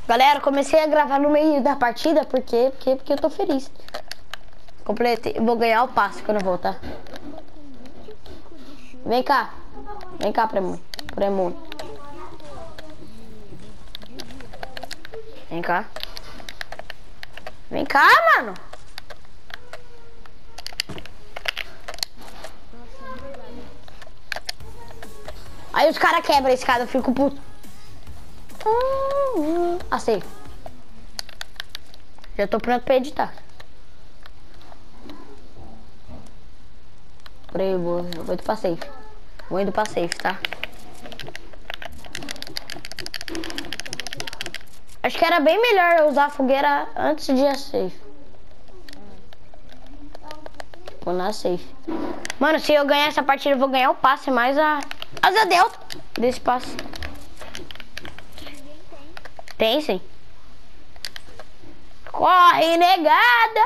Galera, comecei a gravar no meio da partida porque eu tô feliz. Completei, vou ganhar o passe quando eu voltar. Vem cá, Premon. Vem cá. Vem cá, mano. Aí os caras quebram a escada, eu fico puto. Sei. Já tô pronto pra editar. Peraí, eu vou indo pra safe. Vou indo pra safe, tá? Acho que era bem melhor eu usar a fogueira antes de a safe. Tipo, na safe. Mano, se eu ganhar essa partida, eu vou ganhar o passe mais a asa delta desse passe. Tem sim. Corre, negada!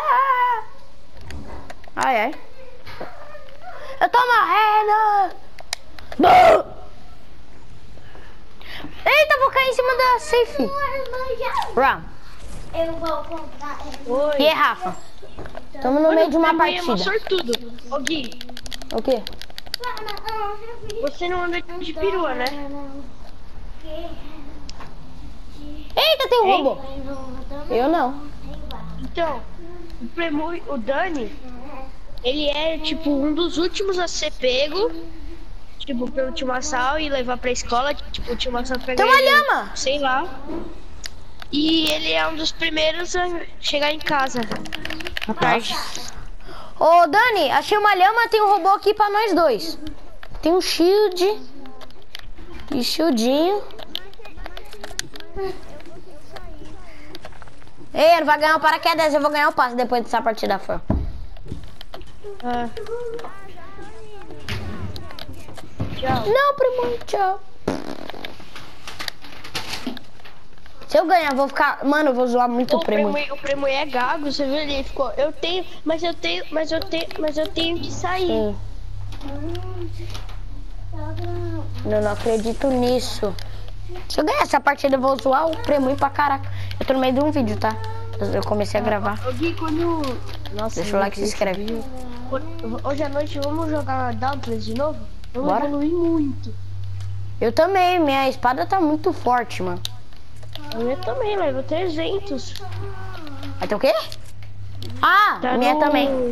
Ai. Eu tô morrendo! Eita, vou cair em cima da safe. Run. Eu vou comprar. E aí, Rafa? Tamo no meio de uma partida. Sortudo. Ô Gui. O quê? Você não anda de perua, né? Eita, tem um robô. Eu não. Então, o Dani, ele é tipo um dos últimos a ser pego, tipo, pelo Tio Massal e levar pra escola, tipo, o Tio Massal pega Tem uma ele, lhama. sei lá. E ele é um dos primeiros a chegar em casa à tarde. Ô, Dani, achei uma lhama, tem um robô aqui pra nós dois. Tem um shield. E shieldinho. Ei, ele vai ganhar o paraquedas, eu vou ganhar o passe depois dessa partida for. Tchau. Não, primo, tchau. Se eu ganhar, eu vou ficar... Mano, eu vou zoar muito o primo. O primo é gago, você viu? Ele ficou, eu tenho que sair. Sim. Eu não acredito nisso. Se eu ganhar essa partida, eu vou zoar o primo pra caraca. Eu tô no meio de um vídeo, tá? Eu comecei a gravar. Gui, quando... Nossa, deixa o like e se inscreve. Hoje à noite vamos jogar Dauntless de novo? Vamos Bora. evoluir muito. Eu também, minha espada tá muito forte, mano. Eu também, levo 300. Vai ter o quê? Ah, Tá a minha no... também.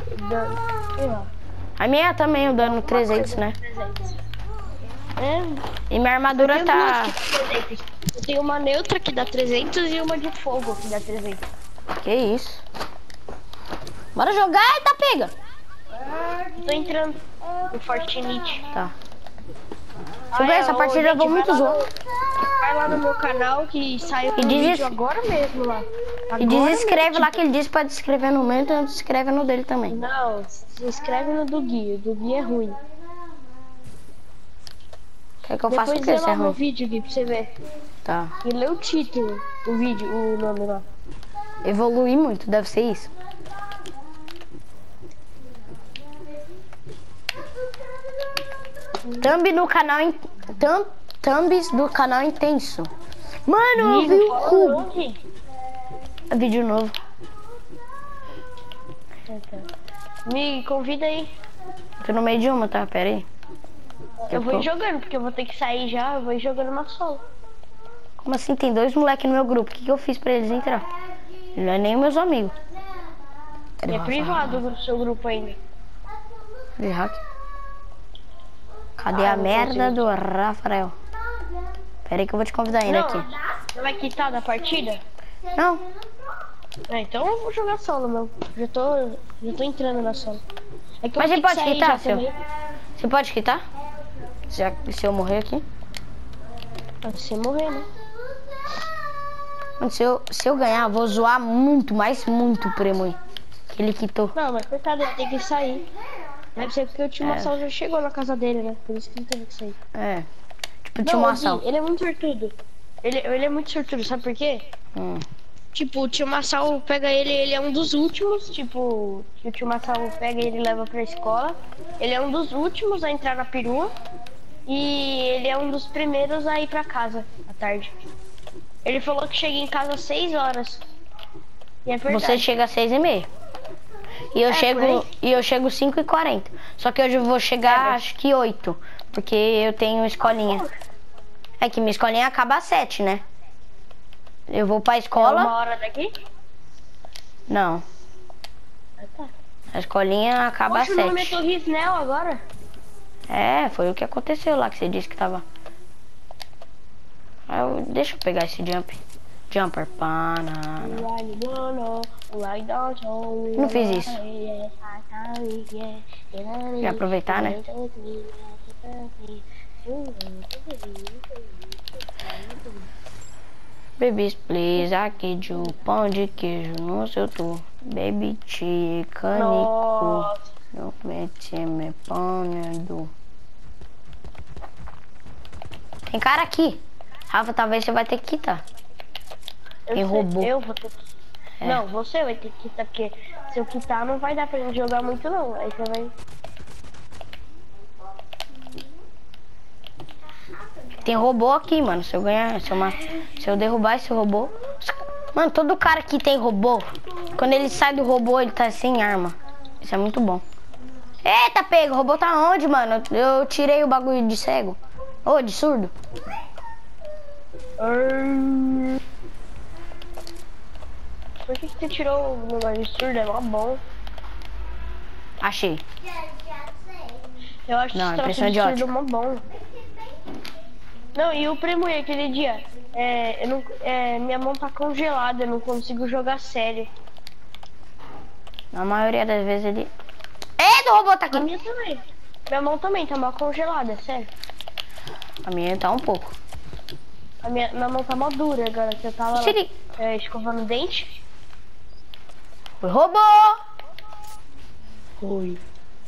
A minha também, o dano 300, né? É. E minha armadura tá... Eu tenho uma neutra que dá 300 e uma de fogo que dá 300. Que isso? Bora jogar e tá pega. Tô entrando no Fortnite. Tá. Se eu ganhar essa partida, eu vou muito zoar. Vai lá no meu canal que saiu um vídeo agora mesmo lá. E desinscreve lá que ele disse pra se inscrever no meu, então se inscreve no dele também. Não, se inscreve no do Gui. O do Gui é ruim. Quer que eu faça o Depois que? vê lá no vídeo, Gui, pra você ver. Tá. E lê o título, o vídeo, o nome lá. Evoluir muito, deve ser isso. Thumb no canal... Thumbs do canal intenso. Mano, eu vi o cubo. É vídeo novo. Me convida aí. Tô no meio de uma, tá? Pera aí. Eu vou ir jogando, porque eu vou ter que sair já. Eu vou ir jogando uma solo. Como assim? Tem 2 moleques no meu grupo. O que eu fiz pra eles entrar? Não é nem meus amigos. É privado o seu grupo ainda. De hack. Cadê a merda do Rafael? Pera aí que eu vou te convidar ainda aqui. Você vai quitar da partida? Não. Então eu vou jogar solo, meu. Já tô entrando na solo. É que mas você pode quitar, seu? Você pode quitar? Se eu morrer aqui? Pode ser morrer, né? Mano, se eu ganhar, eu vou zoar muito, mas muito o primo. Que ele quitou. Não, mas coitado, ele tem que sair. Deve ser porque o Tio Massal já chegou na casa dele, né? Por isso que ele teve que sair. É. Tipo, o Tio Massal. Ele é muito sortudo. Ele é muito sortudo, sabe por quê? Tipo, o Tio Massal pega ele é um dos últimos. Tipo, o Tio Massal pega ele e leva pra escola. Ele é um dos últimos a entrar na perua. E ele é um dos primeiros a ir pra casa à tarde. Ele falou que chega em casa às 6 horas. E é verdade. Você chega às 6h30. E eu chego 5h40. Só que hoje eu vou chegar acho que 8. Porque eu tenho escolinha. É que minha escolinha acaba às 7, né? Eu vou pra escola. É 1 hora daqui? Não. Tá. A escolinha acaba às 7. O nome é Torrisnel agora? É, foi o que aconteceu lá que você disse que tava. Deixa eu pegar esse Jumper banana. Não fiz isso. Quer aproveitar, né? Babies, please, aqui de pão de queijo no seu tour. Baby chicanico. Não mete me pão. Tem cara aqui. Rafa, talvez você vai ter que quitar. Tem robô. Eu vou ter que... Não, você vai ter que quitar, porque se eu quitar não vai dar pra gente jogar muito não. Aí você vai... Tem robô aqui, mano. Se eu ganhar, se eu derrubar esse robô... Mano, todo cara que tem robô, quando ele sai do robô, ele tá sem arma. Isso é muito bom. Eita, pego. O robô tá onde, mano? Eu tirei o bagulho de cego. Ô, de surdo. Por que você tirou o negócio de surdo? É mó bom. Achei. Eu acho Não, que impressão de surdo mó bom. Não, e o primo aquele dia, minha mão tá congelada, eu não consigo jogar sério. Na maioria das vezes ele... Eita, o robô tá aqui. A minha também. Minha mão também tá mó congelada, sério. A minha tá um pouco. A minha mão tá mó dura agora, que eu tava escovando o dente. Oi, robô! Oi.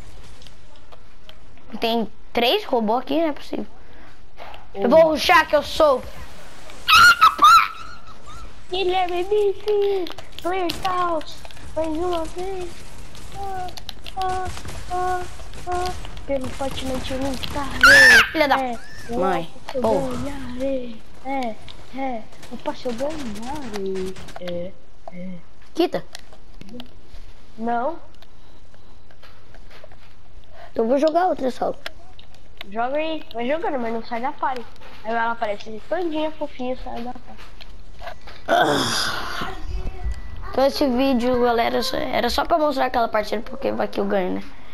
Tem 3 robôs aqui, não é possível. Eu vou rushar que eu sou. Guilherme Bife, Clear House, mais uma vez. Pelo Fortnite eu não estarei. Filha da mãe. Porra. Eu posso ganhar. Quita. Não. Então eu vou jogar outra só. Joga aí, vai jogando, mas não sai da party. Aí ela aparece todinha fofinha, sai da party. Então esse vídeo, galera, era só pra mostrar aquela partida, porque vai que eu ganho, né?